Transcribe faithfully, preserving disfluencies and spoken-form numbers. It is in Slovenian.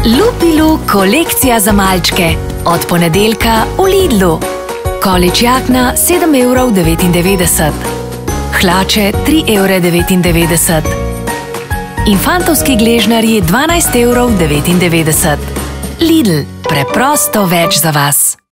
Lupilu kolekcija za malčke. Od ponedeljka v Lidlu. Količ jakna sedem evrov devetindevetdeset. Hlače tri evre devetindevetdeset. Infantovski gležnarji dvanajst evrov devetindevetdeset. Lidl, preprosto več za vas.